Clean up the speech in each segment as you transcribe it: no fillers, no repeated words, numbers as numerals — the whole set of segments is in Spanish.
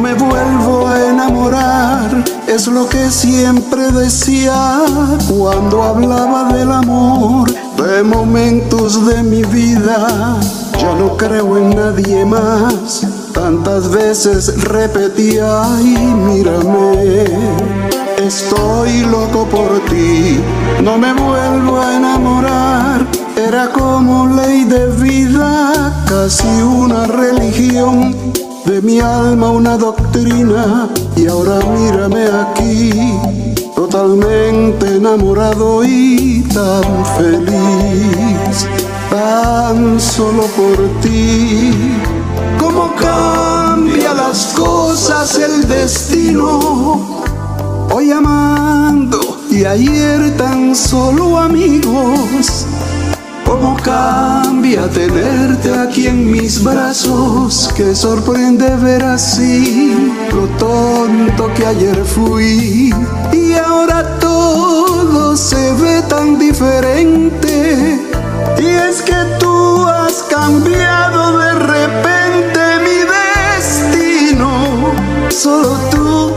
me vuelvo a enamorar, es lo que siempre decía cuando hablaba del amor, de momentos de mi vida. Ya no creo en nadie más, tantas veces repetía, ay, mírame, estoy loco por ti. No me vuelvo a enamorar, era como ley de vida, casi una religión, de mi alma una doctrina. Y ahora mírame aquí, totalmente enamorado y tan feliz, tan solo por ti. Cómo cambia las cosas el destino, hoy amando y ayer tan solo amigos. Cómo cambia tenerte aquí en mis brazos, que sorprende ver así lo tonto que ayer fui. Y ahora todo se ve tan diferente, y es que tú has cambiado de repente mi destino. Solo tú,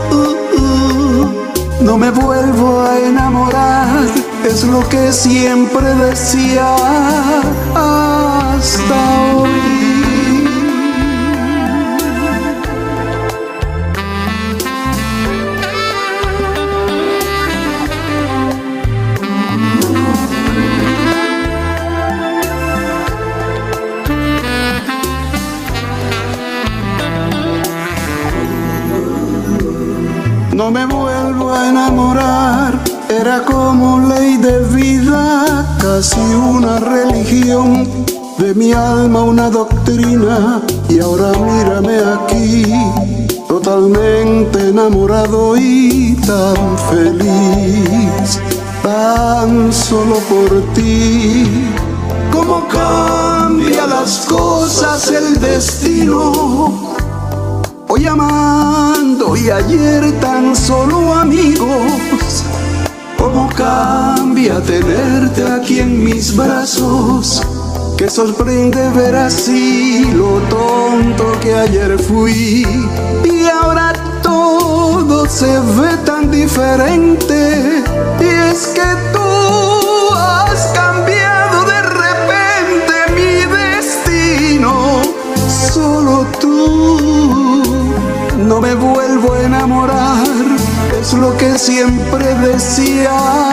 no me vuelvo a enamorar, es lo que siempre decía hasta hoy. No me vuelvo a enamorar, era como ley de vida, casi una religión, de mi alma una doctrina. Y ahora mírame aquí, totalmente enamorado y tan feliz, tan solo por ti. Cómo cambia las cosas el destino, hoy amando y ayer tan solo amigos. Cómo cambia tenerte aquí en mis brazos, que sorprende ver así lo tonto que ayer fui. Y ahora todo se ve tan diferente, y es que tú has cambiado de repente mi destino. Solo tú, no me vuelvo a enamorar, es lo que siempre decía